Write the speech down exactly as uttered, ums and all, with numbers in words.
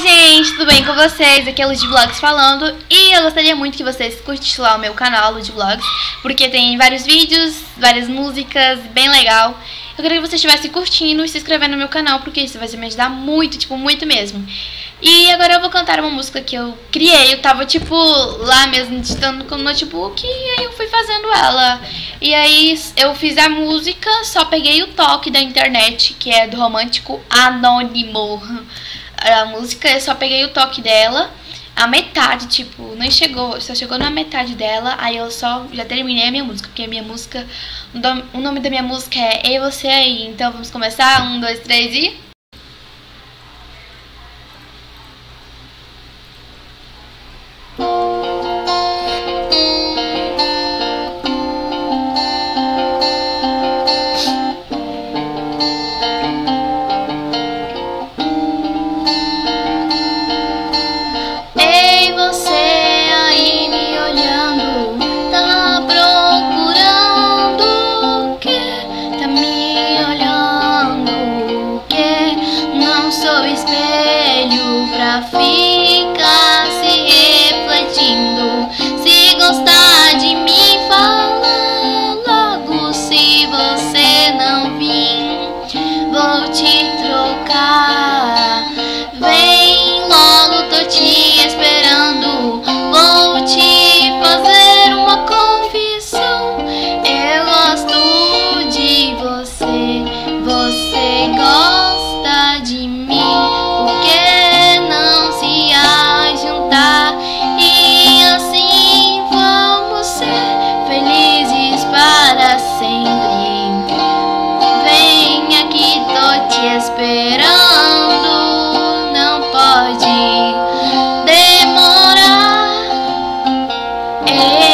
gente, tudo bem com vocês? Aqui é a Lud Vlogs falando. E eu gostaria muito que vocês curtissem lá o meu canal, Lud Vlogs, porque tem vários vídeos, várias músicas, bem legal. Eu queria que vocês estivessem curtindo e se inscrevendo no meu canal, porque isso vai me ajudar muito, tipo, muito mesmo. E agora eu vou cantar uma música que eu criei. Eu tava, tipo, lá mesmo, editando com o notebook, e aí eu fui fazendo ela. E aí eu fiz a música, só peguei o toque da internet, que é do Romântico Anônimo. A música, eu só peguei o toque dela, a metade, tipo, nem chegou, só chegou na metade dela, aí eu só já terminei a minha música, porque a minha música, o nome da minha música é Eu e Você Aí. Então vamos começar? Um, dois, três e... Fica se refletindo. Se gostar de mim, fala logo. Se você não vir, vou te trocar. Vem logo, tô te esperando. Vou te fazer uma confissão. Eu gosto de você, você gosta de mim. E assim vamos ser felizes para sempre. Vem aqui, tô te esperando. Não pode demorar.